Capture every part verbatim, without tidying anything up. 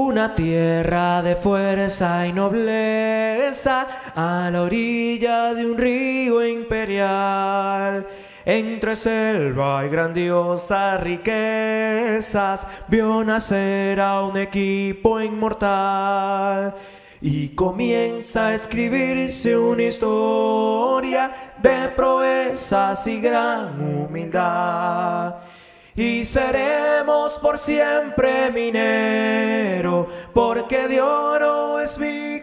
Una tierra de fuerza y nobleza a la orilla de un río imperial. Entre selva y grandiosas riquezas vio nacer a un equipo inmortal. Y comienza a escribirse una historia de proezas y gran humildad. Y seremos por siempre minero, porque de oro es mi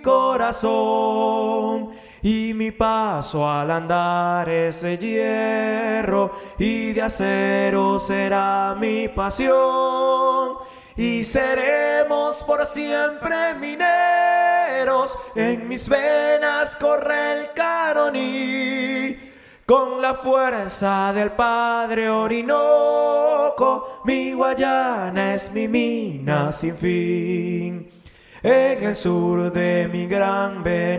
corazón. Y mi paso al andar es de hierro, y de acero será mi pasión. Y seremos por siempre mineros, en mis venas corre el Caroní. Con la fuerza del Padre Orinoco, mi Guayana es mi mina sin fin. En el sur de mi gran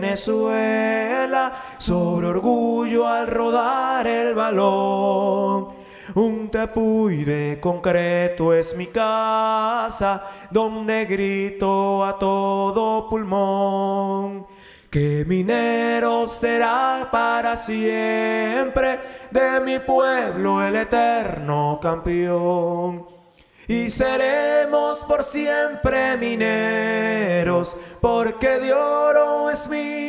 Venezuela, sobre orgullo al rodar el balón. Un tepuy de concreto es mi casa, donde grito a todo pulmón. Que minero será para siempre, de mi pueblo el eterno campeón. Y seremos por siempre mineros, porque de oro es mi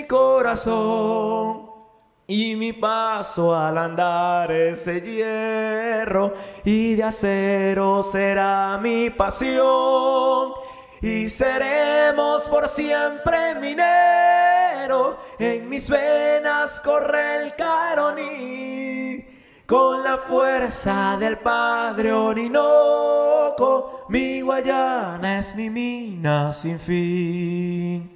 corazón. Y mi paso al andar es de hierro, y de acero será mi pasión. Y seremos por siempre mineros, en mis venas corre el Caroní. Con la fuerza del Padre Orinoco, mi Guayana es mi mina sin fin.